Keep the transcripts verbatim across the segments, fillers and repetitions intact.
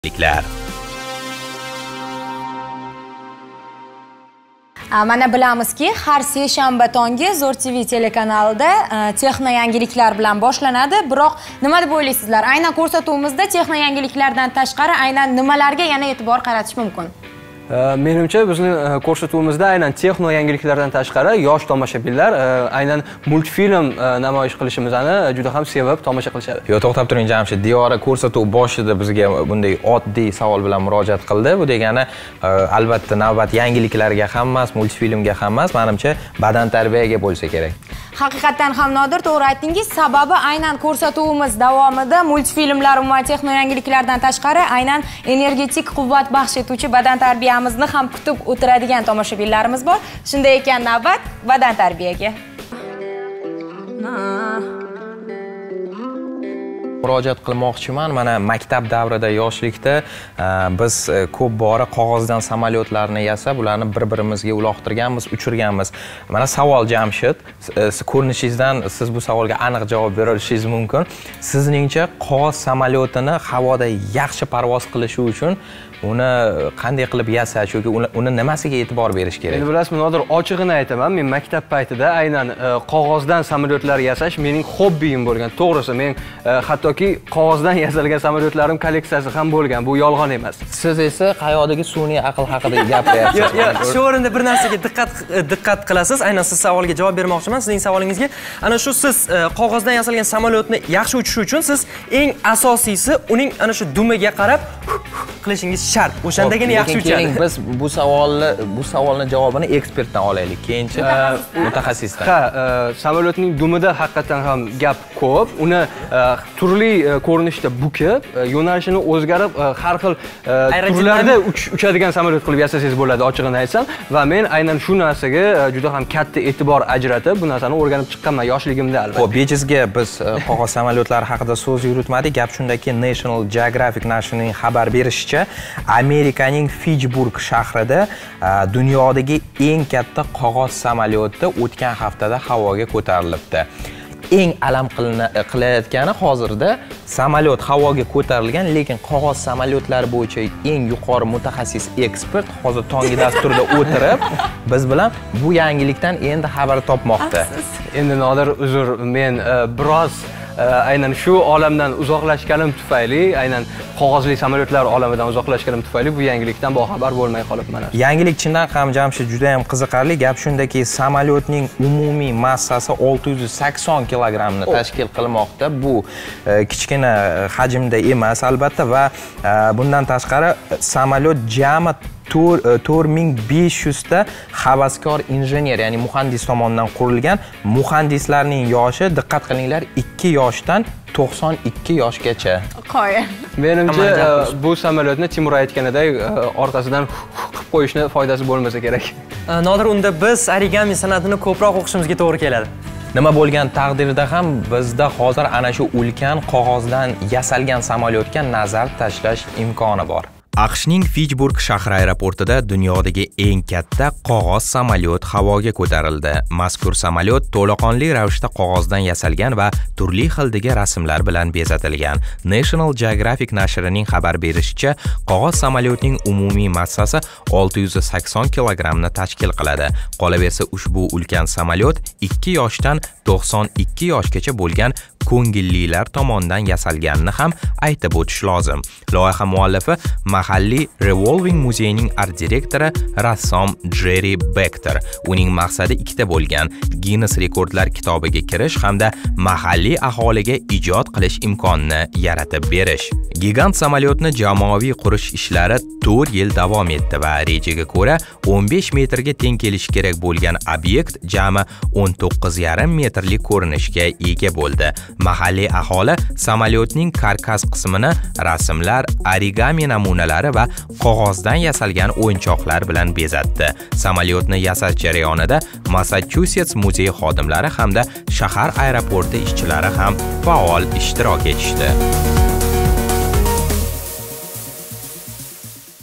yangiliklar. Mana bilamizki, har seshanba tongi Zo'r T V telekanalida texno yangiliklar bilan boshlanadi. Biroq nima deb o'ylaysizlar? Aynan ko'rsatuvimizda texno yangiliklardan tashqari aynan nimalarga yana e'tibor qaratish mumkin? Menimcha bizning ko'rsatuvimizda aynan texno yangiliklardan tashqari yosh tomoshabinlar aynan multfilm namoyish qilishimizni juda ham sevib tomosha qilishadi. Yo, to'xtab turing Jamshid. Diyora ko'rsatuv boshida bizga bunday oddiy savol bilan murojaat qildi. Bu degani albatta navbat yangiliklarga ham emas, multfilmga ham emas, menimcha badan tarbiyaga bo'lsa kerak. Haqiqatan ham Nodir, to'g'ri aytdingiz. Sababi aynan ko'rsatuvimiz davomida multfilmlar va texno yangiliklardan tashqari aynan energetik quvvat baxsh etuvchi badan tarbiyamizni ham kutib o'tiradigan tomoshabinlarimiz bor. Shunday ekan, navbat badan tarbiyaga. Murojaat qilmoqchiman. Mana maktab davrida yoshlikda biz ko'p bora qog'ozdan samolyotlarni yasab, ularni bir-birimizga uloqtirganmiz, uchirganmiz. Mana savol Jamshid, ko'rinishingizdan siz bu savolga aniq javob berishingiz mumkin. Sizningcha qog'oz samolyotini havoda yaxshi parvoz qilishi uchun uni qanday qilib yasash yoki uni nimasiga e'tibor berish kerak? Endi bilasizmi, Nodir, ochig'ini aytaman, men maktab paytida aynan qog'ozdan samolyotlar yasash mening hobbiyim bo'lgan. To'g'risi, men hattoki qog'ozdan yasalgan samolyotlarim kolleksiyasi ham bo'lgan. Bu yolg'on emas. Siz esa qayoqdagi sun'iy aql haqida gapiryapsiz. Yo'q, yo'q, shu o'rinda bir narsaga diqqat diqqat qilasiz. Aynan siz savolga javob bermoqchiman. Sizning savolingizga ana shu siz qog'ozdan yasalgan samolyotni yaxshi uchish uchun siz eng asosiysi uning ana shu dumiga qarab qilishingiz shart. O'shandagina yaxshi uchadi. Biz bu savolni bu savolning javobini ekspertdan olaylik. Keyinchi mutaxassisdan. Ha, samolyotning dumida haqiqatan ham gap ko'p. Uni turli ko'rinishda bukib, yo'nalishini o'zgarib, har xil turlarda uchadigan samolyot qilib yasasangiz bo'ladi, ochig'ini aytsam. Va men aynan shu narsaga juda ham katta e'tibor ajratib, bu narsani o'rganib chiqqanman yoshligimda albatta. Xo'p, bejizga biz qog'oz samolyotlari haqida so'z yuritmadik. Gap shundaki, National Geographic nashrining xabar berishicha, Amerikaning Fitchburg shahrida dunyodagi eng katta qog'oz samolyoti o'tgan haftada havoga ko'tarilibdi. Eng alam qilayotgani hozirda samolyot havoga ko'tarilgan, lekin qog'oz samolyotlari bo'yicha eng yuqori mutaxassis ekspert hozir tongi dasturida o'tirib, biz bilan bu yangilikdan endi xabar topmoqda. Endi Nodir, uzr, men biroz aynan shu olamdan uzoqlashganim tufayli, aynan qog'ozli samolyotlar olamidan uzoqlashganim tufayli bu yangilikdan boxabar bo'lmay qolibman. Yangilik chindan ham Jamshid juda ham qiziqarli. Gap shundaki, samolyotning umumiy massasi olti yuz sakson kilogrammni tashkil qilmoqda. Bu kichkina hajmda emas albatta va bundan tashqari samolyot jami to'rt ming besh yuz ta havaskor injener, ya'ni muhandis tomonidan qurilgan. Muhandislarning yoshi, diqqat qilinglar, ikki yoshdan to'qson ikki yoshgacha. Qo'y. Menimcha bu samolyotni Timur aytganidek orqasidan qilib qo'yishni foydasi bo'lmasa kerak. Nodir, unda biz origami san'atini ko'proq o'qishimizga to'g'ri keladi. Nima bo'lgan taqdirda ham bizda hozir ana shu ulkan qog'ozdan yasalgan samolyotga nazar tashlash imkoni bor. AQShning Fitchburg shahri aeroportida dunyodagi eng katta qog'oz samolyot havoga ko'tarildi. Mazkur samolyot to'laqonli ravishda qog'ozdan yasalgan va turli xildagi rasmlar bilan bezatilgan. National Geographic nashrining xabar berishicha, qog'oz samolyotning umumiy massasi olti yuz sakson kilogrammni tashkil qiladi. Qolaversa, ushbu ulkan samolyot ikki yoshdan to'qson ikki yoshgacha bo'lgan ko'ngillilar tomonidan yasalganini ham aytib o'tish lozim. Loyiha muallifi mahalliy Revolving muzeyining art direktori rassom Jerry Beckter. Uning maqsadi ikkita bo'lgan: Guinness rekordlar kitobiga kirish hamda mahalliy aholiga ijod qilish imkonini yaratib berish. Gigant samolyotni jamoaviy qurish ishlari to'rt yil davom etdi va rejaga ko'ra o'n besh metrga teng kelishi kerak bo'lgan obyekt jami o'n to'qqiz yarim metrlik ko'rinishga ega bo'ldi. Mahalliy aholi samolyotning karkas qismini rasmlar, origami namunalari va qog'ozdan yasalgan o'yinchoqlar bilan bezatdi. Samolyotni yasash jarayonida Massachusetts muzeyi xodimlari hamda shahar aeroporti ishchilari ham faol ishtirok etishdi.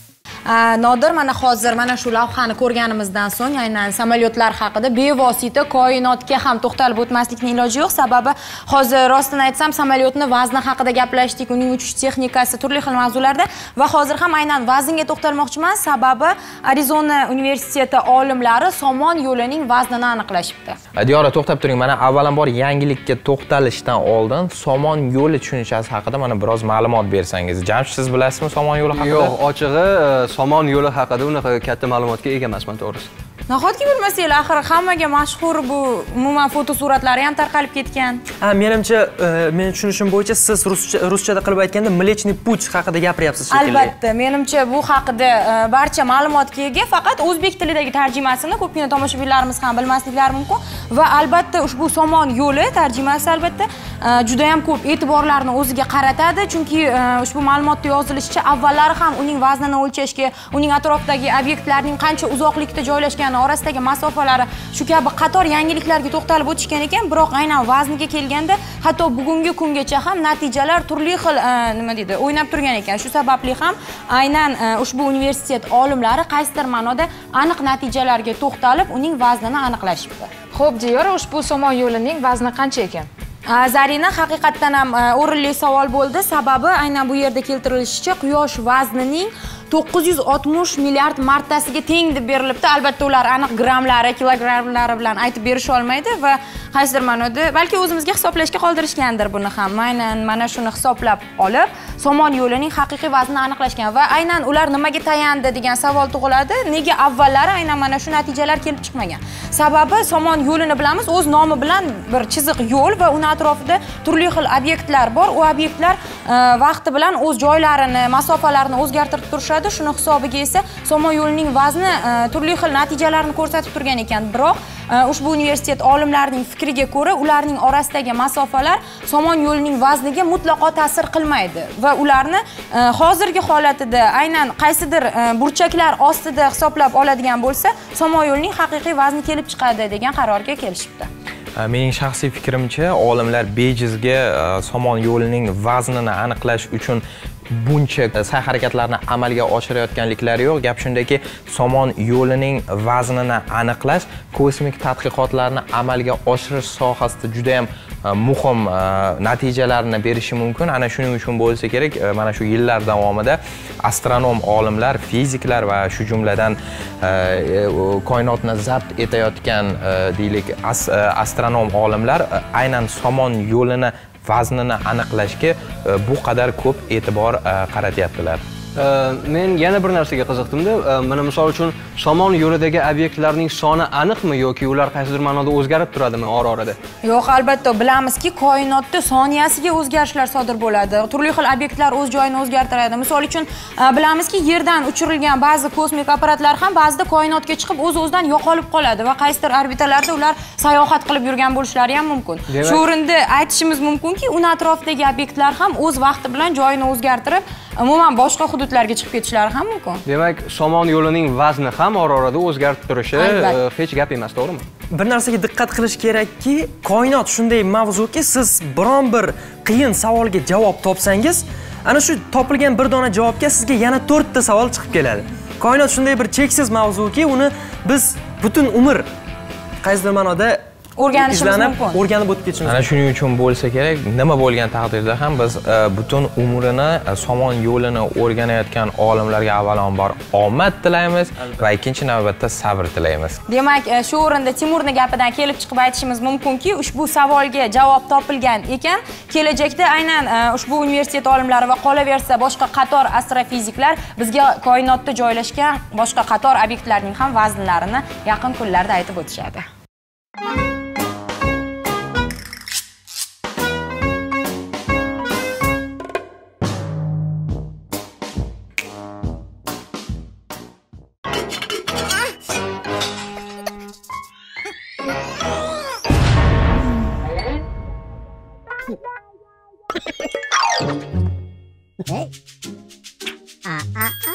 Nodir, mana hozir mana shu lavhani ko'rganimizdan so'ng aynan samolyotlar haqida bevosita koinotga ham to'xtalib o'tmaslikning iloji yo'q. Sababi hozir rostini aytsam, samolyotni vazni haqida gaplashdik, uning uchish texnikasi, turli xil mavzularda va hozir ham aynan vaznga to'xtalmoqchiman. Sababi Arizona universiteti olimlari somon yo'lining vaznini aniqlashibdi. Diyora, to'xtab turing. Mana avvalambor yangilikka to'xtalishdan oldin somon yo'li tushunchasi haqida mana biroz ma'lumot bersangiz. Jamshid, siz bilasizmi somon yo'li haqida? Yo'q, ochig'i somon yo'li haqida unaqa katta ma'lumotga ega emasman, to'g'risi. Nahotki bilmasanglar, axir hammaga mashhur bu umuman fotosuratlari ham tarqalib ketgan. Ha, menimcha, men tushunishim bo'yicha siz ruscha ruschada qilib aytganda Mlechniy Puch haqida gapiryapsiz shekilli. Albatta, menimcha bu haqida barcha ma'lumotga ega, faqat o'zbek tilidagi tarjimasini ko'pgina tomoshabinlarimiz ham bilmasliklari mumkin va albatta ushbu somon yo'li tarjimasi albatta juda ham ko'p e'tiborlarni o'ziga qaratadi, chunki ushbu ma'lumotda yozilishicha avvallari ham uning vaznini o'lchashga, uning atrofidagi obyektlarning qancha uzoqlikda joylashgani orasidagi masofalari shu kabi qator yangiliklarga to'xtalib o'tishgan ekan, biroq aynan vazniga kelganda hatto bugungi kungacha ham natijalar turli xil nima deydi, o'ynab turgan ekan. Shu sababli ham aynan ushbu universitet olimlari qaysidir ma'noda aniq natijalarga to'xtalib, uning vaznini aniqlashibdi. Xo'p, Diyora, ushbu somon yo'lining vazni qancha ekan? Zarina, haqiqatdan ham o'rinli savol bo'ldi. Sababi aynan bu yerda keltirilishicha, Quyosh vaznining to'qqiz yuz oltmish milliard martasiga teng deb berilibdi. Albatta ular aniq grammlari, kilogramlari bilan aytib berisha olmaydi va qaysidir ma'noda balki o'zimizga hisoblashga qoldirishgandir buni ham. Aynan mana shuni hisoblab olib, somon yo'lining haqiqiy vaznini aniqlashgan va aynan ular nimaga tayandi degan savol tug'iladi. Nega avvallari aynan mana shu natijalar kelib chiqmagan? Sababi somon yo'lini bilamiz, o'z nomi bilan bir chiziq yo'l va uni atrofida turli xil obyektlar bor. U obyektlar vaqti bilan o'z joylarini, masofalarini o'zgartirib turishadi. Shuni hisobiga esa somon yo'lining vazni turli xil natijalarni ko'rsatib turgan ekan. Biroq ushbu universitet olimlarining fikriga ko'ra, ularning orasidagi masofalar somon yo'lining vazniga mutlaqo ta'sir qilmaydi va ularni hozirgi holatida aynan qaysidir burchaklar ostida hisoblab oladigan bo'lsa, somon yo'lining haqiqiy vazni kelib chiqadi degan qarorga kelishibdi. Mening shaxsiy fikrimcha, olimlar bejizga somon yo'lining vaznini aniqlash uchun buncha sa'y-harakatlarni amalga oshirayotganliklari yo'q. Gap shundaki, somon yo'lining vaznini aniqlash kosmik tadqiqotlarni amalga oshirish sohasida juda ham muhim natijalarni berishi mumkin. Ana shuning uchun bo'lsa kerak, mana shu yillar davomida astronom olimlar, fiziklar va shu jumladan koinotni zabt etayotgan deylik astronom olimlar aynan somon yo'lini vaznini aniqlashga bu qadar ko'p e'tibor qaratyaptilar. Men yana bir narsaga qiziqdimda, mana misol uchun somon yo'lidagi obyektlarning soni aniqmi yoki ular qaysidir ma'noda o'zgarib turadimi or-orada? Yo'q, albatta bilamizki, koinotda soniyasiga o'zgarishlar sodir bo'ladi. Turli xil obyektlar o'z joyini o'zgartiradi. Misol uchun bilamizki, yerdan uchirilgan ba'zi kosmik apparatlar ham ba'zida koinotga chiqib o'z-o'zidan yo'qolib qoladi va qaysidir orbitalarda ular sayohat qilib yurgan bo'lishlari ham mumkin. Shu o'rinda aytishimiz mumkinki, uni atrofidagi obyektlar ham o'z vaqti bilan joyini o'zgartirib, umuman boshqa hududlarga chiqib ketishlari ham mumkin. Demak, somon yo'lining vazni ham or-orada o'zgarib turishi hech gap emas, to'g'rimi? Bir narsaga diqqat qilish kerakki, koinot shunday mavzuki, siz biron bir qiyin savolga javob topsangiz, ana shu topilgan bir dona javobga sizga yana to'rtta savol chiqib keladi. Koinot shunday bir cheksiz mavzuki, uni biz butun umr qaysidir ma'noda o'rganishimiz mumkin. O'rganib o'tib ketishimiz. Ana shuning uchun bo'lsa kerak, nima bo'lgan taqdirda ham biz butun umrini somon yo'lini o'rganayotgan olimlarga avvalambor omad tilaymiz va ikkinchi navbatda sabr tilaymiz. Demak, shu o'rinda Timurning gapidan kelib chiqib aytishimiz mumkinki, ushbu savolga javob topilgan ekan, kelajakda aynan ushbu universitet olimlari va qolaversa boshqa qator astrofiziklar bizga koinotda joylashgan boshqa qator obyektlarning ham vaznlarini yaqin kunlarda aytib o'tishadi. Hey. Ah ah ah.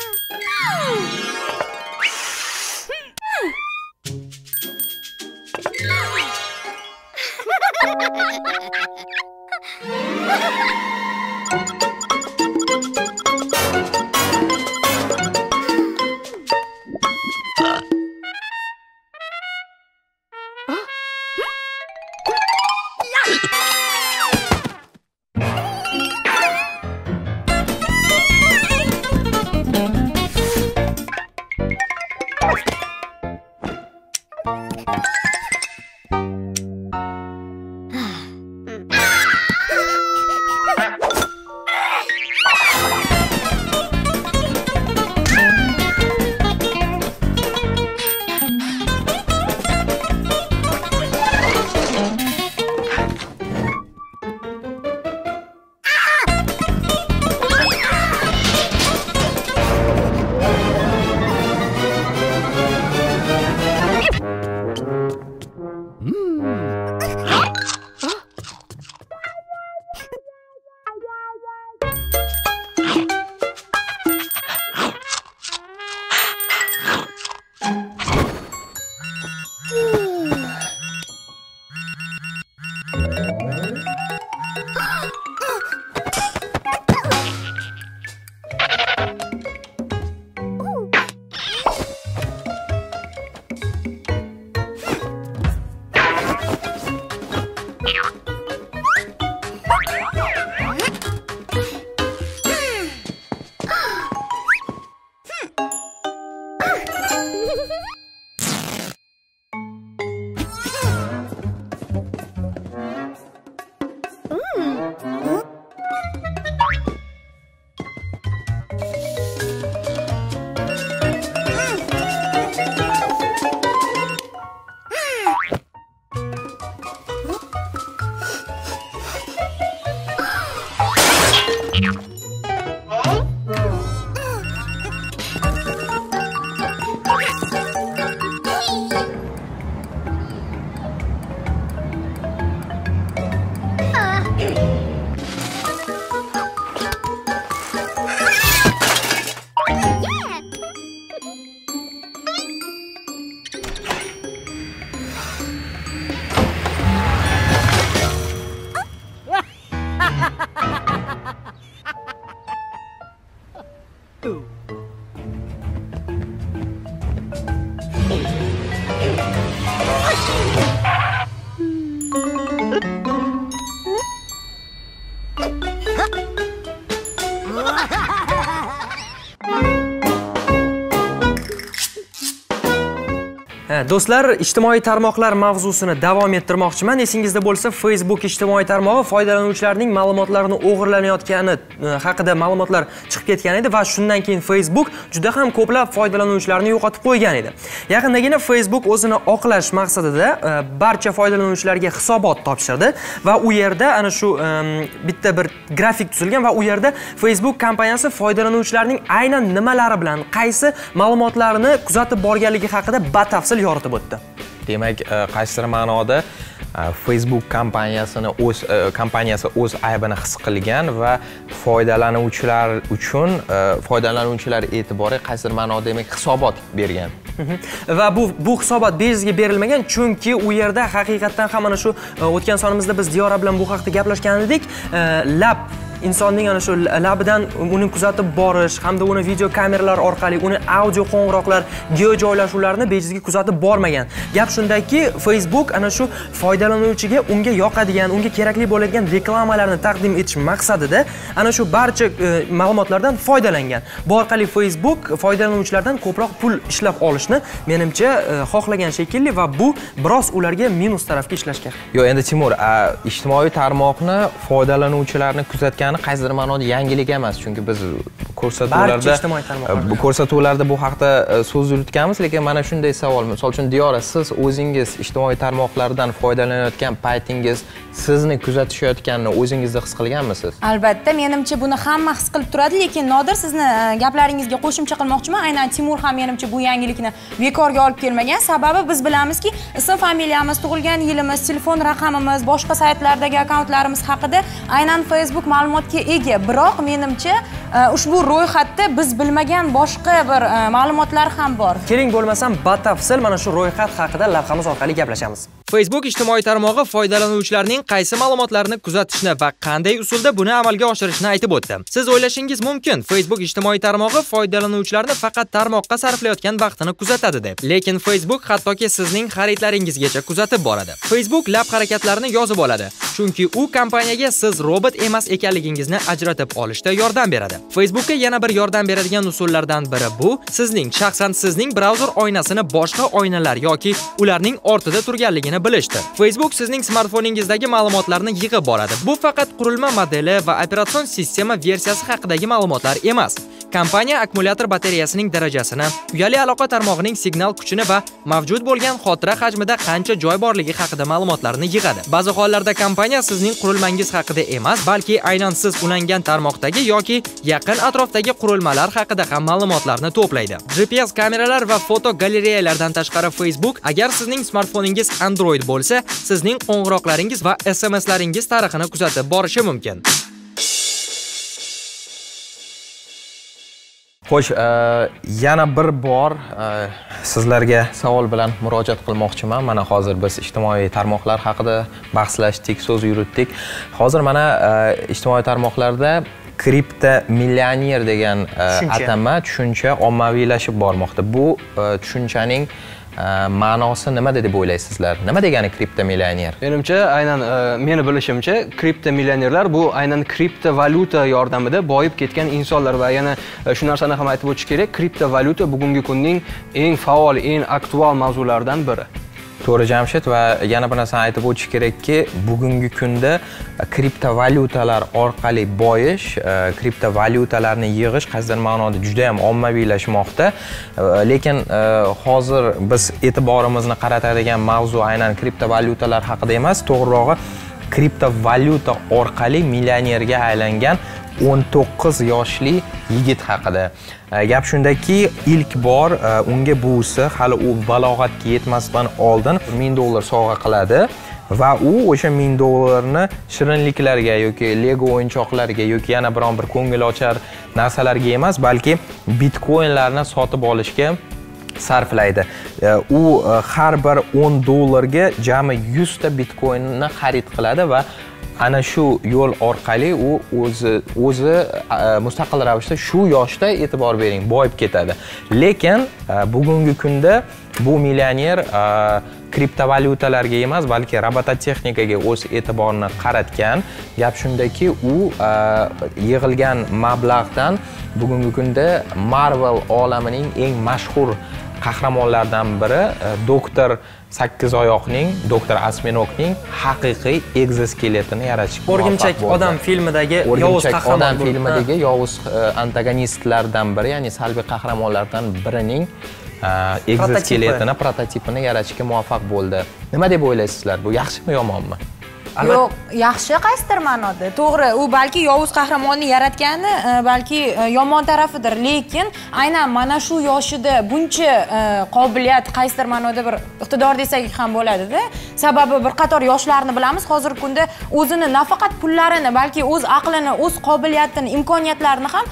Do'stlar, ijtimoiy tarmoqlar mavzusini davom ettirmoqchiman. Esingizda bo'lsa, Facebook ijtimoiy tarmog'i foydalanuvchilarning ma'lumotlarini o'g'irlanayotgani haqida ma'lumotlar chiqib ketgan edi va shundan keyin Facebook juda ham ko'plab foydalanuvchilarni yo'qotib qo'ygan edi. Yaqindagina Facebook o'zini oqlash maqsadida barcha foydalanuvchilarga hisobot topshirdi va u yerda ana shu bitta bir grafik tuzilgan va u yerda Facebook kompaniyasi foydalanuvchilarning aynan nimalari bilan qaysi ma'lumotlarni kuzatib borganligi haqida batafsil yoritib o'tdi. Demak, qaysidir ma'noda Facebook kompaniyasini o'z kompaniyasi o'z aybini his qilgan va foydalanuvchilar uchun foydalanuvchilar e'tibori qaysidir ma'noda demak hisobot bergan. Va bu bu hisobot bejizga berilmagan, chunki u yerda haqiqatan ham mana shu o'tgan sonimizda biz Diyora bilan bu haqida gaplashgan edik. Lab insonning ana shu labidan uni kuzatib borish hamda uni video kameralar orqali, uni audio qo'ng'iroqlar, geo joylashuvlarni bejizga kuzatib bormagan. Gap shundaki, Facebook ana shu foydalanuvchiga unga yoqadigan, unga kerakli bo'ladigan reklamalarni taqdim etish maqsadida ana shu barcha ma'lumotlardan foydalangan. Bu orqali Facebook foydalanuvchilardan ko'proq pul ishlab olishni menimcha xohlagan shekilli va bu biroz ularga minus tarafga ishlashga. Yo'q, endi Timur, ijtimoiy tarmoqni foydalanuvchilarni kuzatgan qaysidir ma'noda yangilik emas, chunki biz ko'rsatuvlarda ko'rsatuvlarda bu haqda so'z yuritganmiz, lekin mana shunday savol, misol uchun Diyora, siz o'zingiz ijtimoiy tarmoqlardan foydalanayotgan paytingiz sizni kuzatishayotganini o'zingizda his qilganmisiz? Albatta, menimcha buni hamma his qilib turadi, lekin Nodir, sizni gaplaringizga qo'shimcha qilmoqchiman. Aynan Timur ham menimcha bu yangilikni bekorga olib kelmagan. Sababi biz bilamizki, ism, familiyamiz, tug'ilgan yilimiz, telefon raqamimiz, boshqa saytlardagi akkauntlarimiz haqida aynan Facebook ma'lumotga ega. Biroq menimcha ushbu ro'yxatda biz bilmagan boshqa bir ma'lumotlar ham bor. Keling bo'lmasam batafsil mana shu ro'yxat haqida lavhamiz orqali gaplashamiz. Facebook ijtimoiy tarmog'i foydalanuvchilarning qaysi ma'lumotlarni kuzatishni va qanday usulda buni amalga oshirishni aytib o'tdi. Siz o'ylashingiz mumkin, Facebook ijtimoiy tarmog'i foydalanuvchilarni faqat tarmoqqa sarflayotgan vaqtini kuzatadi deb. Lekin Facebook hattoki sizning xaridlaringizgacha kuzatib boradi. Facebook lab harakatlarini yozib oladi, chunki u kompaniyaga siz robot emas ekanligingizni ajratib olishda yordam beradi. Facebookka yana bir yordam beradigan usullardan biri bu, sizning shaxsan sizning brauzer oynasini boshqa oynalar yoki ularning ortida turganligini bilishdir. Facebook sizning smartfoningizdagi ma'lumotlarni yig'ib boradi. Bu faqat qurilma modeli va operatsion sistema versiyasi haqidagi ma'lumotlar emas. Kompaniya akkumulyator batareyasining darajasini, uyali aloqa tarmog'ining signal kuchini va mavjud bo'lgan xotira hajmida qancha joy borligi haqida ma'lumotlarni yig'adi. Ba'zi hollarda kompaniya sizning qurilmangiz haqida emas, balki aynan siz ulangan tarmoqdagi yoki yaqin atrofdagi qurilmalar haqida ham ma'lumotlarni to'playdi. G P S kameralar va fotogalereyalardan tashqari Facebook agar sizning smartfoningiz Android bo'lsa, sizning qo'ng'iroqlaringiz va S M Slaringiz tarixini kuzatib borishi mumkin. Xo'sh, yana bir bor sizlarga savol bilan murojaat qilmoqchiman. Mana hozir biz ijtimoiy tarmoqlar haqida bahslashdik, so'z yuritdik. Hozir mana ijtimoiy tarmoqlarda kripto millioner degan atama, tushuncha ommaviylashib bormoqda. Bu tushunchaning ma'nosi nima deb o'ylaysizlar? Nima degani kripto millioner? Menimcha, aynan meni bilishimcha, kripto millionerlar bu aynan kriptovalyuta yordamida boyib ketgan insonlar va yana shu narsani ham aytib o'tish kerak, kriptovalyuta bugungi kunning eng faol, eng aktual mavzularidan biri. To'g'ri Jamshid, va yana bir narsani aytib o'tish kerakki, bugungi kunda kriptovalyutalar orqali boyish, kriptovalyutalarni yig'ish qaysidir ma'noda juda ham ommaviylashmoqda. Lekin hozir biz e'tiborimizni qaratadigan mavzu aynan kriptovalyutalar haqida emas, to'g'rirog'i kriptovalyuta orqali millionerga aylangan o'n to'qqiz yoshli yigit haqida. Gap shundaki, ilk bor unga buvisi hali u balog'atga yetmasdan oldin ming dollar sovg'a qiladi va u o'sha ming dollarni shirinliklarga yoki Lego o'yinchoqlarga yoki yana biron bir ko'ngilochar narsalarga emas, balki bitcoinlarni sotib olishga sarflaydi. U har bir o'n dollarga jami yuz ta bitcoinni xarid qiladi va ana shu yo'l orqali u o'zi o'zi mustaqil ravishda shu yoshda e'tibor bering, boyib ketadi. Lekin bugungi kunda bu millioner kriptovalyutalarga emas, balki robototexnikaga o'z e'tiborini qaratgan. Gap shundaki, u yig'ilgan mablag'dan bugungi kunda Marvel olamining eng mashhur qahramonlardan biri doktor sakkizoyoqning, doktor Asminokning haqiqiy egzoskeletini yaratishga muvaffaq bo'ldi. O'rgimchak odam filmidagi yovuz qahramon odam filmidagi yovuz antagonistlardan biri, ya'ni salbiy qahramonlardan birining egzoskeletini, prototipini yaratishga muvaffaq bo'ldi. Nima deb o'ylaysizlar? Bu yaxshimi, yomonmi? Yo'q, yaxshi qaysidir ma'noda. To'g'ri, u balki yovuz qahramonni yaratgani balki yomon tarafidir, lekin aynan mana shu yoshida buncha qobiliyat, qaysidir ma'noda bir iqtidor desak ham bo'ladi-da. Sababi bir qator yoshlarni bilamiz, hozirgi kunda o'zini nafaqat pullarini, balki o'z aqlini, o'z qobiliyatini, imkoniyatlarini ham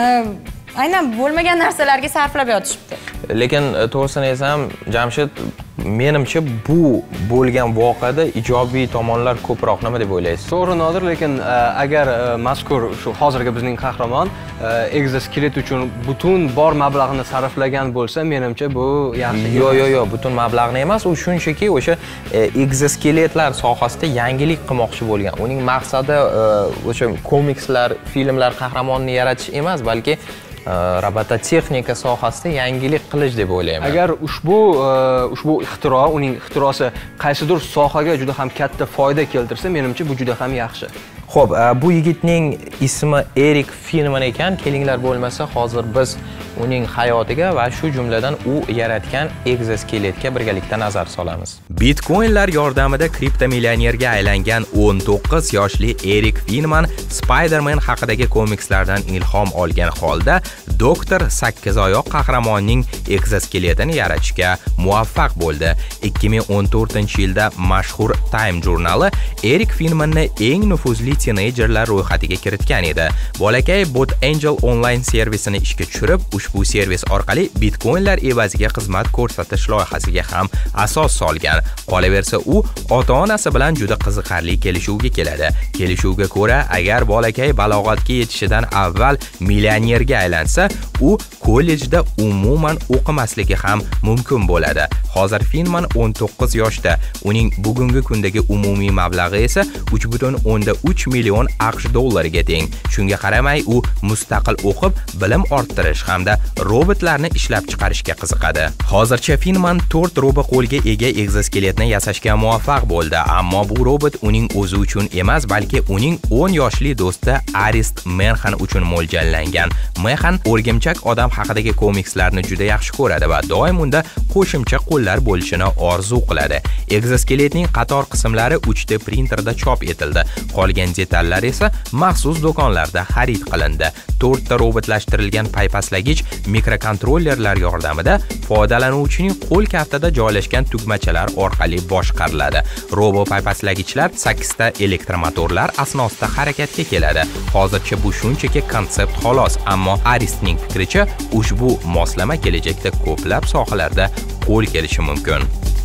aynan bo'lmagan narsalarga sarflab yotishibdi. Lekin to'g'risini aytsam, Jamshid, menimcha bu bo'lgan voqeada ijobiy tomonlar ko'proq. Nima deb o'ylaysiz? To'g'ri Nodir, lekin agar mazkur shu hozirgi bizning qahramon egzoskelet uchun butun bor mablag'ini sarflagan bo'lsa, menimcha bu yaxshi. Yo'q, yo'q, yo'q, butun mablag'ni emas, u shunchaki o'sha egzoskeletlar sohasida yangilik qilmoqchi bo'lgan. Uning maqsadi o'sha komikslar, filmlar qahramonni yaratish emas, balki robototexnika sohasida yangilik qilish deb o'ylayman. Agar ushbu ushbu ixtiro, uning ixtirosi qaysidir sohaga juda ham katta foyda keltirsa, menimcha bu juda ham yaxshi. Xo'p, bu yigitning ismi Erik Finman ekan. Kelinglar, bo'lmasa hozir biz uning hayotiga va shu jumladan u yaratgan egzoskeletga birgalikda nazar solamiz. Bitcoinlar yordamida kriptomillionerga aylangan o'n to'qqiz yoshli Erik Finman Spider-Man haqidagi komikslardan ilhom olgan holda doktor sakkizoyoq qahramonning egzoskeletini yaratishga muvaffaq bo'ldi. ikki ming o'n to'rtinchi yilda mashhur Time jurnali Erik Finmanni eng nufuzli teenagerlar ro'yxatiga kiritgan edi. Bolakay Bot Angel onlayn servisini ishga tushirib, ushbu servis orqali bitcoinlar evaziga xizmat ko'rsatish loyihasiga ham asos solgan. Qolaversa, u ota-onasi bilan juda qiziqarli kelishuvga keladi. Kelishuvga ko'ra, agar bolakay balog'atga yetishidan avval millionerga aylansa, u kollejda umuman o'qimasligi ham mumkin bo'ladi. Hozir Finman o'n to'qqiz yoshda. Uning bugungi kundagi umumiy mablag'i esa uch butun o'nda uch million AQSh dollariga teng. Shunga qaramay, u mustaqil o'qib, bilim orttirish hamda robotlarni ishlab chiqarishga qiziqadi. Hozircha Finman to'rt robot qo'lga ega egzoskeletni yasashga muvaffaq bo'ldi, ammo bu robot uning o'zi uchun emas, balki uning o'n yoshli do'sti Arist Menhan uchun mo'ljallangan. Menhan o'rgimchak odam haqidagi komikslarni juda yaxshi ko'radi va doim unda qo'shimcha qo'llar bo'lishini orzu qiladi. Egzoskeletning qator qismlari uch D printerda chop etildi. Qolgan detallar esa maxsus do'konlarda xarid qilindi. to'rtta robotlashtirilgan paypaslagich mikrokontrollerlar yordamida foydalanuvchining qo'l kaftida joylashgan tugmachalar orqali boshqariladi. Robot paypaslagichlar sakkizta elektromotorlar asnosida harakatga keladi. Hozircha bu shunchaki konsept xolos, ammo Aristning fikricha, ushbu moslama kelajakda ko'plab sohalarda qo'l kelishi mumkin.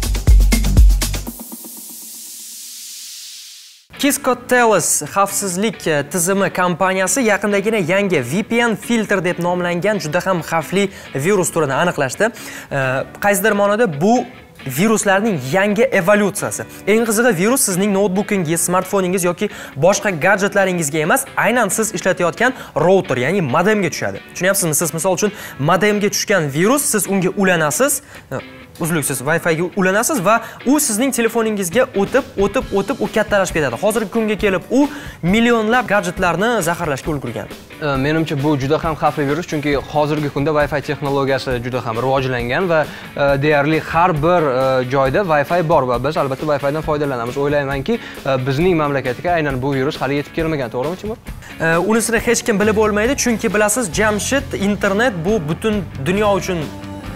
Cisco Telos xavfsizlik tizimi kompaniyasi yaqindagina yangi V P N filtr deb nomlangan juda ham xavfli virus turini aniqlashdi. Qaysidir ma'noda bu viruslarning yangi evolyutsiyasi. Eng qizig'i, virus sizning noutbukingiz, smartfoningiz yoki boshqa gadjetlaringizga emas, aynan siz ishlatayotgan router, ya'ni modemga tushadi. Tushunyapsizmi? Siz misol uchun modemga tushgan virus, siz unga ulanasiz, uzluksiz Wi-Fi ga ulanasiz va u sizning telefoningizga o'tib, o'tib, o'tib u kattalashib ketadi. Hozirgi kunga kelib u millionlab gadjetlarni zaharlashga ulgurgan. Menimcha bu juda ham xavfli virus, chunki hozirgi kunda Wi-Fi texnologiyasi juda ham rivojlangan va deyarli har bir joyda Wi-Fi bor va biz albatta Wi-Fi dan foydalanamiz. O'ylaymanki, bizning mamlakatga aynan bu virus hali yetib kelmagan, to'g'rimi, Timur? Unisini hech kim bilib bo'lmaydi, chunki bilasiz, Jamshid, internet bu butun dunyo uchun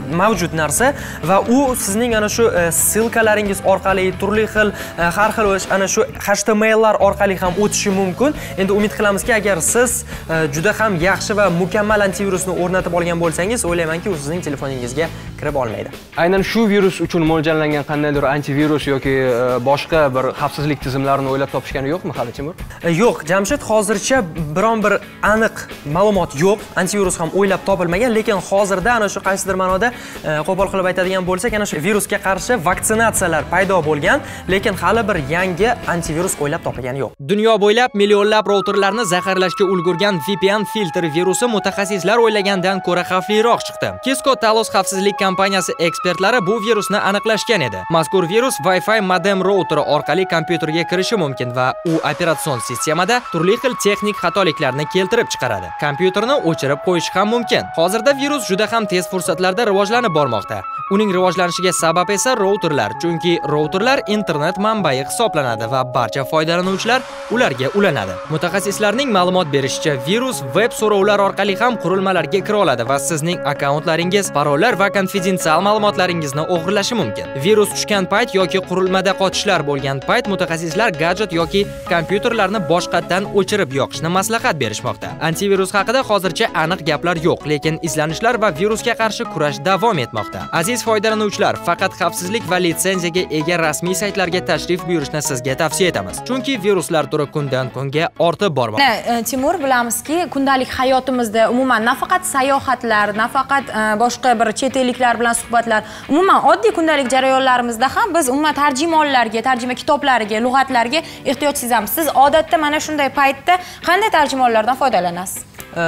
mavjud narsa va u sizning ana shu ssilkalaringiz orqali turli xil har xil ana shu H T M L lar orqali ham o'tishi mumkin. Endi umid qilamizki, agar siz juda ham yaxshi va mukammal antivirusni o'rnatib olgan bo'lsangiz, o'ylaymanki, u sizning telefoningizga kirib olmaydi. Aynan shu virus uchun mo'ljallangan qandaydir antivirus yoki boshqa bir xavfsizlik tizimlarini o'ylab topishgani yo'qmi hali Timur? Yo'q, Jamshid, hozircha biron bir aniq ma'lumot yo'q. Antivirus ham o'ylab topilmagan, lekin hozirda ana shu qaysidir ma'noda qo'pol qilib aytadigan bo'lsak, ana shu virusga qarshi vaksinatsiyalar paydo bo'lgan, lekin hali bir yangi antivirus o'ylab topilgani yo'q. Dunyo bo'ylab millionlab routerlarni zaharlashga ulgurgan V P N filtr virusi mutaxassislar o'ylagandan ko'ra xavfliroq chiqdi. Cisco Talos xavfsizlik kompaniyasi ekspertlari bu virusni aniqlashgan edi. Mazkur virus Wi-Fi modem routeri orqali kompyuterga kirishi mumkin va u operatsion sistemada turli xil texnik xatoliklarni keltirib chiqaradi. Kompyuterni o'chirib qo'yish ham mumkin. Hozirda virus juda ham tez fursatlarda rivojlanib bormoqda. Uning rivojlanishiga sabab esa routerlar, chunki routerlar internet manbai hisoblanadi va barcha foydalanuvchilar ularga ulanadi. Mutaxassislarning ma'lumot berishicha, virus web so'rovlar orqali ham qurilmalarga kira oladi va sizning akkauntlaringiz, parollar va konfidensial ma'lumotlaringizni o'g'irlashi mumkin. Virus tushgan payt yoki qurilmada qotishlar bo'lgan payt mutaxassislar gadjet yoki kompyuterlarni boshqatdan o'chirib yoqishni maslahat berishmoqda. Antivirus haqida hozircha aniq gaplar yo'q, lekin izlanishlar va virusga qarshi kurash davom etmoqda. Aziz foydalanuvchilar, faqat xavfsizlik va litsenziyaga ega rasmiy saytlarga tashrif buyurishni sizga tavsiya etamiz. Chunki viruslar turi kundan kunga ortib bormoqda. Timur, bilamizki, kundalik hayotimizda umuman nafaqat sayohatlar, nafaqat boshqa bir chet elliklar bilan suhbatlar, umuman oddiy kundalik jarayonlarimizda ham biz umuman tarjimonlarga, tarjima kitoblariga, lug'atlarga ehtiyoj sezamiz. Siz odatda mana shunday paytda qanday tarjimonlardan foydalanasiz?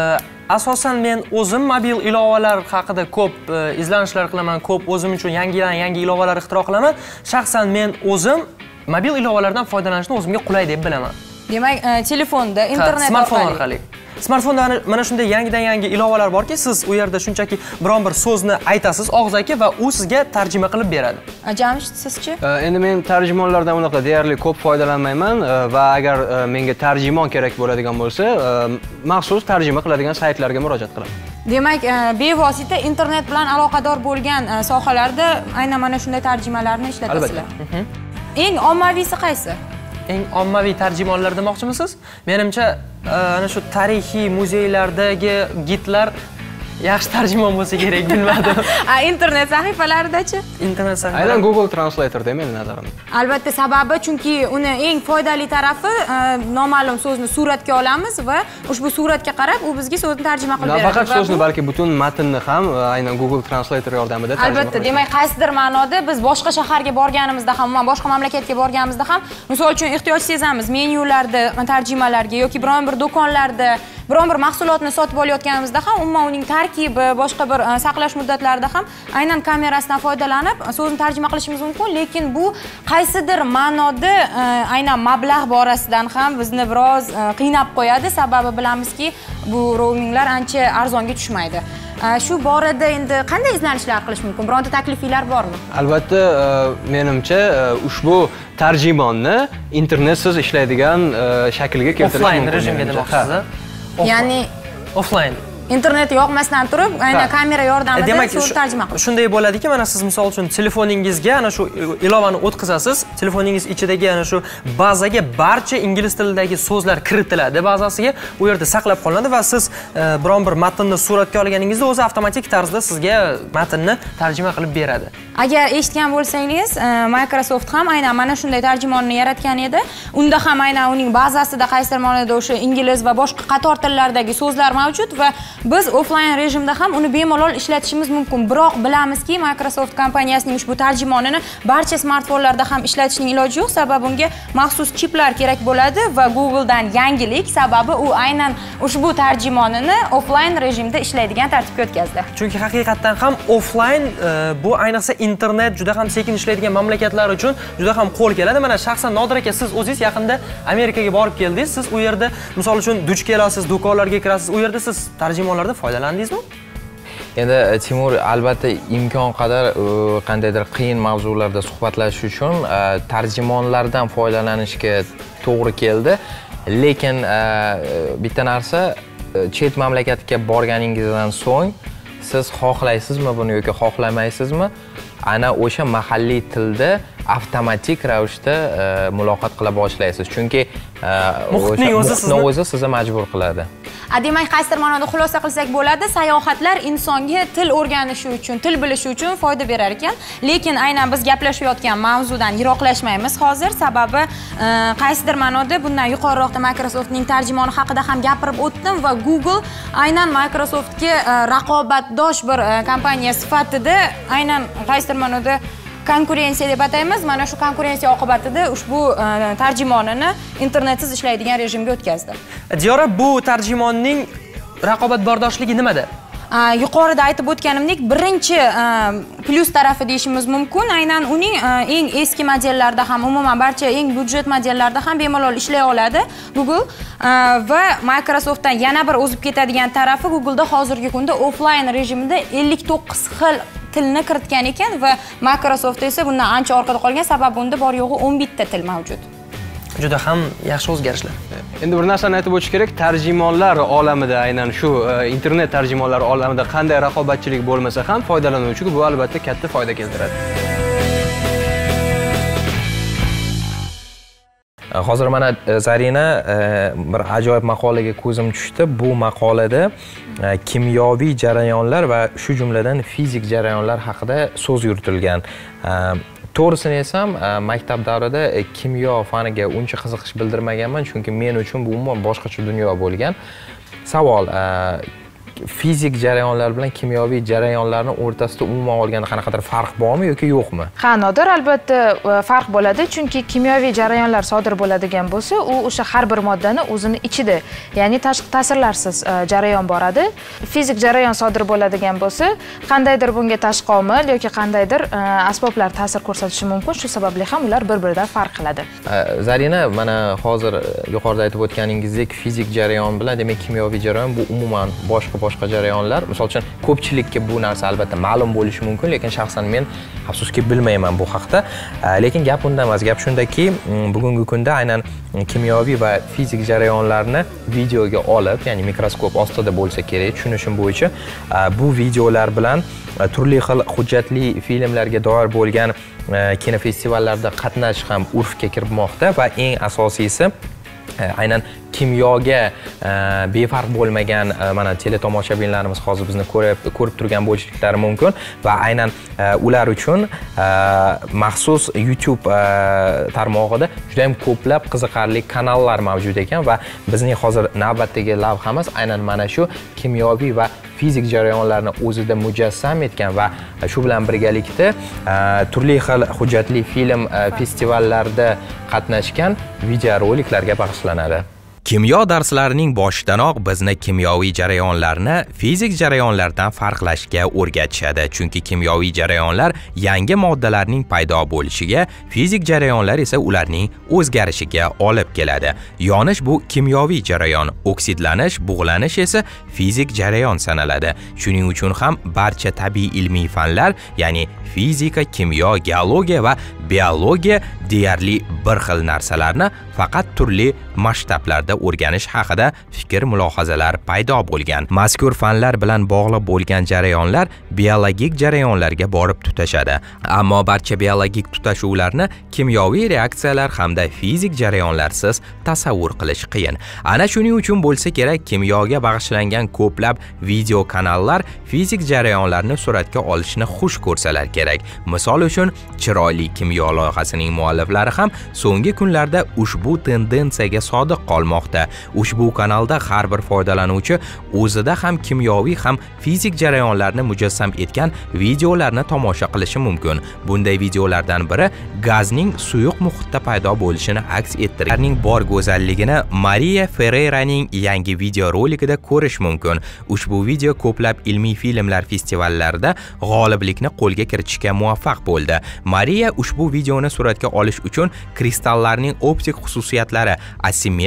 Asosan men o'zim mobil ilovalar haqida ko'p izlanishlar qilaman, ko'p o'zim uchun yangidan-yangi ilovalar ixtiro qilaman. Shaxsan men o'zim mobil ilovalardan foydalanishni o'zimga qulay deb bilaman. Demak, telefonda, internet orqali. Smartfonda mana shunday yangidan-yangi ilovalar borki, siz u yerda shunchaki biron bir so'zni aytasiz og'zaki va u sizga tarjima qilib beradi. Jamshid, sizchi? Endi men tarjimonlardan unaqa deyarli ko'p foydalanmayman va agar menga tarjimon kerak bo'ladigan bo'lsa, maxsus tarjima qiladigan saytlarga murojaat qilaman. Demak, bevosita internet bilan aloqador bo'lgan sohalarda aynan mana shunday tarjimalarni ishlatasizlar. Eng ommaviysi qaysi? Eng ommaviy tarjimonlar demoqchimisiz? Menimcha, ana shu tarixiy muzeylardagi gidlar yaxshi tarjimon bo'lsa kerak, bilmadim. A internet sahifalaridachi? Internet sahifalar. Aynan Google Translator da meni nazarimda. Albatta, sababi chunki uni eng foydali tarafi noma'lum so'zni suratga olamiz va ushbu suratga qarab u bizga so'zni tarjima qilib beradi. Nafaqat so'zni, balki butun matnni ham aynan Google Translator yordamida tarjima qiladi. Albatta, demak, qaysidir ma'noda biz boshqa shaharga borganimizda ham, umuman boshqa mamlakatga borganimizda ham, misol uchun ehtiyoj sezamiz menyularda tarjimalarga yoki biron bir do'konlarda biron bir mahsulotni sotib olayotganimizda ham umuman uning tarkibi, boshqa bir saqlash muddatlarida ham aynan kamerasidan foydalanib so'zni tarjima qilishimiz mumkin, lekin bu qaysidir ma'noda aynan mablag' borasidan ham bizni biroz qiynab qo'yadi, sababi bilamizki, bu roaminglar ancha arzonga tushmaydi. Shu borada endi qanday izlanishlar qilish mumkin? Bironta taklifinglar bormi? Albatta, menimcha ushbu tarjimonni internetsiz ishlaydigan shaklga keltirish mumkin. Offline rejimga demoqchisiz? Ya'ni offline. internet yoqmasdan turib, aynan kamera yordamida so'zni tarjima qilish. Shunday bo'ladiki, mana siz misol uchun telefoningizga ana shu ilovani o'tkazasiz, telefoningiz ichidagi ana shu bazaga barcha ingliz tilidagi so'zlar kiritiladi bazasiga, u yerda saqlab qolinadi va siz biron bir matnni suratga olganingizda o'zi avtomatik tarzda sizga matnni tarjima qilib beradi. Agar eshitgan bo'lsangiz, Microsoft ham aynan mana shunday tarjimonni yaratgan edi. Unda ham aynan uning bazasida qaysidir ma'noda o'sha ingliz va boshqa qator tillardagi so'zlar mavjud va biz offline rejimda ham uni bemalol ishlatishimiz mumkin. Biroq bilamizki, Microsoft kompaniyasining ushbu tarjimonini barcha smartfonlarda ham ishlatishning iloji yo'q, sababi unga maxsus chiplar kerak bo'ladi va Google dan yangilik, sababi u aynan ushbu tarjimonini offline rejimda ishlaydigan tartibga o'tkazdi. Chunki haqiqatan ham offline bu ayniqsa internet juda ham sekin ishlaydigan mamlakatlar uchun juda ham qo'l keladi. Mana shaxsan Nodir aka, siz o'zingiz yaqinda Amerikaga borib keldingiz. Siz u yerda misol uchun duch kelasiz, do'konlarga kirasiz. U yerda siz tarjimonlardan foydalandingizmi? Endi Timur, albatta imkon qadar qandaydir qiyin mavzularda suhbatlashish uchun tarjimonlardan foydalanishga to'g'ri keldi. Lekin bitta narsa, chet mamlakatga borganingizdan so'ng siz xohlaysizmi buni yoki xohlamaysizmi, ana o'sha mahalliy tilda avtomatik ravishda muloqot qila boshlaysiz. Chunki muhitning o'zi sizni o'zi sizni majbur qiladi. Demak, qaysidir ma'noda xulosa qilsak bo'ladi, sayohatlar insonga til o'rganishi uchun, til bilishi uchun foyda berar ekan. Lekin aynan biz gaplashayotgan mavzudan yiroqlashmaymiz hozir, sababi qaysidir ma'noda bundan yuqoriroqda Microsoftning tarjimoni haqida ham gapirib o'tdim va Google aynan Microsoftga raqobatdosh bir kompaniya sifatida aynan qaysidir ma'noda konkurensiya deb ataymiz. Mana shu konkurensiya oqibatida ushbu tarjimonini internetsiz ishlaydigan rejimga o'tkazdi. Diyora, bu tarjimonning raqobatbardoshligi nimada? Yuqorida aytib o'tganimdek, birinchi plyus tarafi deyishimiz mumkin. Aynan uning eng eski modellarda ham, umuman barcha eng byudjet modellarda ham bemalol ishlay oladi Google va Microsoftdan yana bir o'zib ketadigan tarafi, Google'da hozirgi kunda offline rejimida ellik to'qqiz xil tilni kiritgan ekan va Microsoft esa bundan ancha orqada qolgan, sababi unda bor yo'g'i o'n bitta til mavjud. Juda ham yaxshi o'zgarishlar. Endi bir narsani aytib o'tish kerak, tarjimonlar olamida, aynan shu internet tarjimonlari olamida qanday raqobatchilik bo'lmasa ham foydalanuvchiga bu albatta katta foyda keltiradi. Hozir mana Zarina bir ajoyib maqolaga ko'zim tushdi. Bu maqolada kimyoviy jarayonlar va shu jumladan fizik jarayonlar haqida so'z yuritilgan. To'g'risini desam, maktab davrida kimyo faniga uncha qiziqish bildirmaganman, chunki men uchun bu umuman boshqacha dunyo bo'lgan. Savol, fizik jarayonlar bilan kimyoviy jarayonlarning o'rtasida umuman olganda qanaqadir farq bormi yoki yo'qmi? Ha, Nodir, albatta farq bo'ladi, chunki kimyoviy jarayonlar sodir bo'ladigan bo'lsa, u o'sha har bir moddani o'zini ichida, ya'ni tashqi ta'sirlarsiz jarayon boradi. Fizik jarayon sodir bo'ladigan bo'lsa, qandaydir bunga tashqi omil yoki qandaydir asboblar ta'sir ko'rsatishi mumkin, shu sababli ham ular bir-biridan farq qiladi. Zarina, mana hozir yuqorida aytib o'tganingizdek, fizik jarayon bilan demak kimyoviy jarayon bu umuman boshqa boshqa jarayonlar. Misol uchun ko'pchilikka bu narsa albatta ma'lum bo'lishi mumkin, lekin shaxsan men afsuski bilmayman bu haqda. Lekin gap unda emas, gap shundaki, bugungi kunda aynan kimyoviy va fizik jarayonlarni videoga olib, ya'ni mikroskop ostida bo'lsa kerak, tushunishim bo'yicha bu videolar bilan turli xil hujjatli filmlarga doir bo'lgan kinofestivallarda qatnashish ham urfga kirmoqda va eng asosiysi aynan kimyoga befarq bo'lmagan mana teletomoshabinlarimiz hozir bizni ko'rib ko'rib turgan bo'lishlari mumkin va aynan ular uchun maxsus YouTube tarmog'ida juda ham ko'plab qiziqarli kanallar mavjud ekan va bizning hozir navbatdagi lavhamiz aynan mana shu kimyoviy va fizik jarayonlarni o'zida mujassam etgan va shu bilan birgalikda turli xil hujjatli film festivallarida qatnashgan videoroliklarga bag'ishlanadi. Kimyo darslarining boshidanoq bizni kimyoviy jarayonlarni fizik jarayonlardan farqlashga o'rgatishadi, chunki kimyoviy jarayonlar yangi moddalarning paydo bo'lishiga, fizik jarayonlar esa ularning o'zgarishiga olib keladi. Yonish bu kimyoviy jarayon, oksidlanish, bug'lanish esa fizik jarayon sanaladi. Shuning uchun ham barcha tabiiy ilmiy fanlar, ya'ni fizika, kimyo, geologiya va biologiya deyarli bir xil narsalarni faqat turli masshtablarda o'rganish haqida fikr mulohazalar paydo bo'lgan. Mazkur fanlar bilan bog'liq bo'lgan jarayonlar biologik jarayonlarga borib tutashadi. Ammo barcha biologik tutashuvlarni kimyoviy reaksiyalar hamda fizik jarayonlarsiz tasavvur qilish qiyin. Ana shuning uchun bo'lsa kerak, kimyoga bag'ishlangan ko'plab video kanallar fizik jarayonlarni suratga olishni xush ko'rsalar kerak. Misol uchun, Chiroyli kimyo loyihasining mualliflari ham so'nggi kunlarda ushbu tendensiyaga sodiq qolmoqda. Ushbu kanalda har bir foydalanuvchi o'zida ham kimyoviy ham fizik jarayonlarni mujassam etgan videolarni tomosha qilishi mumkin. Bunday videolardan biri gazning suyuq muhitda paydo bo'lishini aks ettirganning bor go'zalligini Maria Ferreiraning yangi video rolikida ko'rish mumkin. Ushbu video ko'plab ilmiy filmlar festivallarida g'oliblikni qo'lga kiritishga muvaffaq bo'ldi. Maria ushbu videoni suratga olish uchun kristallarning optik xususiyatlari asimetriyasidan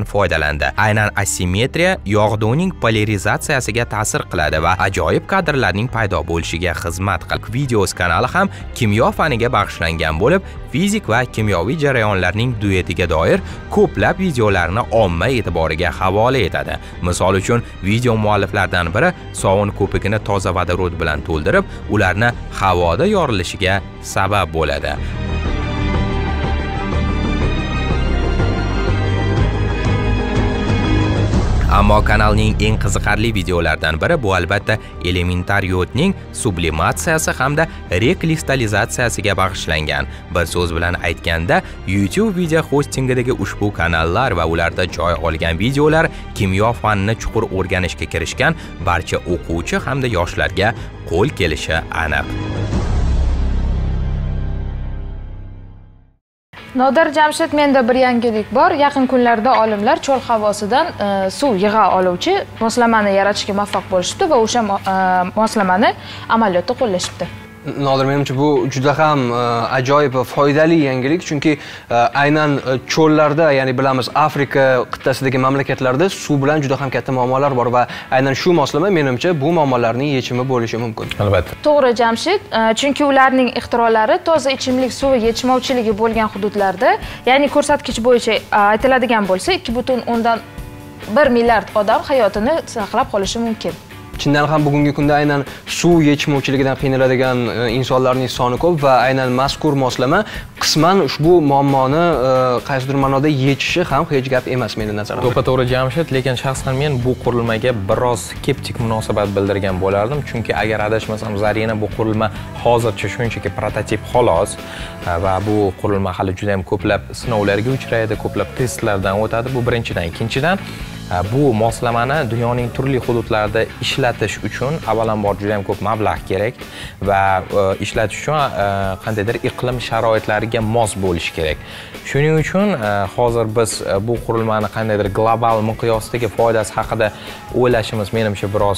foydalandi. Aynan asimetriya yog'duning polarizatsiyasiga ta'sir qiladi va ajoyib kadrlarning paydo bo'lishiga xizmat qiladi. Videos kanali ham kimyo faniga bag'ishlangan bo'lib, fizik va kimyoviy jarayonlarning duetiga doir ko'plab videolarni omma e'tiboriga havola etadi. Misol uchun, video mualliflaridan biri sovun ko'pigini toza vodorod bilan to'ldirib, ularni havoda yorilishiga sabab bo'ladi. Ammo kanalning eng qiziqarli videolaridan biri bu albatta elementar yodning sublimatsiyasi hamda rekristalizatsiyasiga bag'ishlangan. Bir so'z bilan aytganda, YouTube video hostingidagi ushbu kanallar va ularda joy olgan videolar kimyo fanini chuqur o'rganishga kirishgan barcha o'quvchi hamda yoshlarga qo'l kelishi aniq. Nodir Jamshid, menda bir yangilik bor. Yaqin kunlarda olimlar cho'l havosidan e, suv yig'a oluvchi moslamani yaratishga muvaffaq bo'lishdi va o'sha e, moslamani amaliyotda qo'llashibdi. Nodir, menimcha bu juda ham ajoyib va foydali yangilik, chunki aynan cho'llarda, ya'ni bilamiz Afrika qit'asidagi mamlakatlarda suv bilan juda ham katta muammolar bor va aynan shu moslama menimcha bu muammolarning yechimi bo'lishi mumkin. Albatta. To'g'ri Jamshid, chunki ularning ixtirolari toza ichimlik suvi yetishmovchiligi bo'lgan hududlarda, ya'ni ko'rsatkich bo'yicha aytiladigan bo'lsa, ikki butun o'ndan bir milliard odam hayotini saqlab qolishi mumkin. Chindan ham bugungi kunda aynan suv yetishmovchiligidan qiynaladigan insonlarning soni ko'p va aynan mazkur moslama qisman ushbu muammoni qaysidir ma'noda yechishi ham hech gap emas meni nazarimda. To'g'ri Jamshid, lekin shaxsan men bu qurilmaga biroz skeptik munosabat bildirgan bo'lardim, chunki agar adashmasam Zarina bu qurilma hozircha shunchaki prototip xolos va bu qurilma hali juda ham ko'plab sinovlarga uchraydi, ko'plab testlardan o'tadi. Bu birinchidan, ikkinchidan bu moslamani dunyoning turli hududlarida ishlatish uchun avvalambor juda ham ko'p mablag' kerak va ishlatish uchun qandaydir iqlim sharoitlariga mos bo'lishi kerak. Shuning uchun hozir biz bu qurilmani qandaydir global miqyosdagi foydasi haqida o'ylashimiz menimcha biroz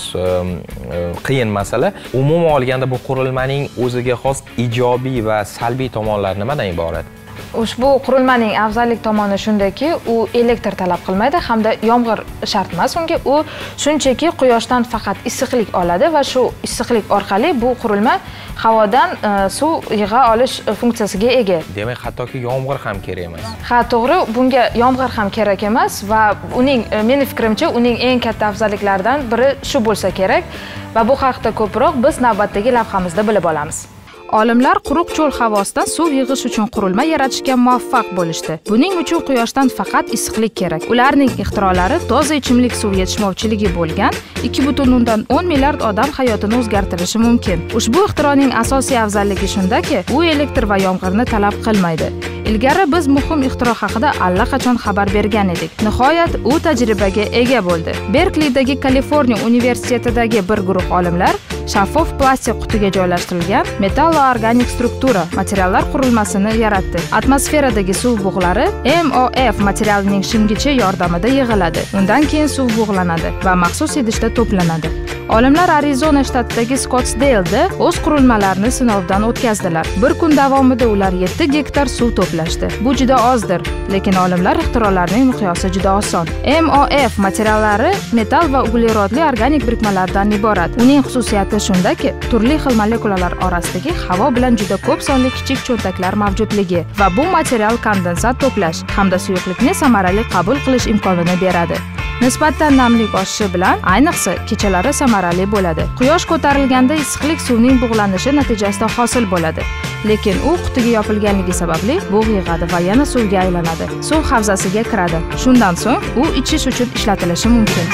qiyin masala. Umuman olganda bu qurilmaning o'ziga xos ijobiy va salbiy tomonlari nimadan iborat? Ushbu qurilmaning afzallik tomoni shundaki, u elektr talab qilmaydi hamda yomg'ir shart emas unga. U shunchaki quyoshdan faqat issiqlik oladi va shu issiqlik orqali bu qurilma havodan suv yig'a olish funksiyasiga ega. Demak, hattoki yomg'ir ham kerak emas. Ha, to'g'ri, bunga yomg'ir ham kerak emas va uning meni fikrimcha uning eng katta afzalliklaridan biri shu bo'lsa kerak va bu haqda ko'proq biz navbatdagi lavhamizda bilib olamiz. Olimlar quruq cho'l havosidan suv yig'ish uchun qurilma yaratishga muvaffaq bo'lishdi. Buning uchun quyoshdan faqat issiqlik kerak. Ularning ixtirolari toza ichimlik suv yetishmovchiligi bo'lgan ikki butun o'ndan o'n milliard odam hayotini o'zgartirishi mumkin. Ushbu ixtironing asosiy afzalligi shundaki, u elektr va yomg'irni talab qilmaydi. Ilgari biz muhim ixtiro haqida allaqachon xabar bergan edik. Nihoyat u tajribaga ega bo'ldi. Berklidagi Kaliforniya universitetidagi bir guruh olimlar shaffof plastik qutiga joylashtirilgan metal va organik struktura materiallar qurilmasini yaratdi. Atmosferadagi suv bug'lari M O F materialining shimgichi yordamida yig'iladi. Undan keyin suv bug'lanadi va maxsus idishda to'planadi. Olimlar Arizona shtatidagi Scottsdale'da o'z qurilmalarini sinovdan o'tkazdilar. Bir kun davomida ular yetti gektar suv to'plashdi. Bu juda ozdir, lekin olimlar ixtirolarining miqyosi juda oson. M O F materiallari metal va uglerodli organik birikmalardan iborat. Uning xususiyati shundaki, turli xil molekulalar orasidagi havo bilan juda ko'p sonli kichik cho'ntaklar mavjudligi va bu material kondensat to'plash hamda suyuqlikni samarali qabul qilish imkonini beradi. Nisbatan namlik oshishi bilan ayniqsa kechalari samarali bo'ladi. Quyosh ko'tarilganda issiqlik suvning bug'lanishi natijasida hosil bo'ladi. Lekin u qutiga yopilganligi sababli bug' yig'adi va yana suvga aylanadi. Suv havzasiga kiradi. Shundan so'ng u ichish uchun ishlatilishi mumkin.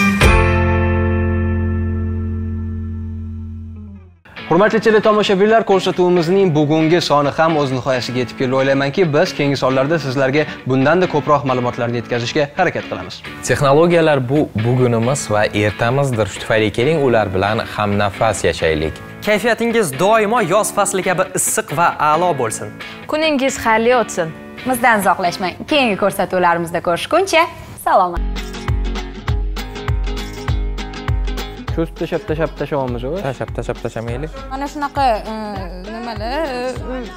Hurmatli teletomoshabinlar, ko'rsatuvimizning bugungi soni ham o'z nihoyasiga yetib keldi. O'ylaymanki, biz keyingi sonlarda sizlarga bundan-da ko'proq ma'lumotlarni yetkazishga harakat qilamiz. Texnologiyalar bu bugunimiz va ertamizdir. Shu tufayli keling ular bilan hamnafas yashaylik. Kayfiyatingiz doimo yoz fasli kabi issiq va a'lo bo'lsin. Kuningiz xayrli o'tsin. Bizdan uzoqlashmang. Keyingi ko'rsatuvlarimizda ko'rishguncha salomat. Ko'z tashab tashab tashavamiz o'zi. Tashab tashab tashamaylik. Mana shunaqa nimalar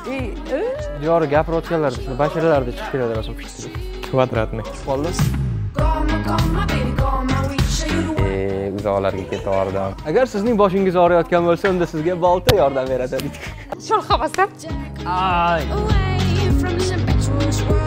Diyor gapirayotganlarda shuni basharalarda chiqib keladi rasm fikri. Kvadratni. Xolos. uzoqlarga ketaverdim. Agar sizning boshingiz og'riyotgan bo'lsa, unda sizga bolta yordam beradi. Sho'l havasdan. Ay.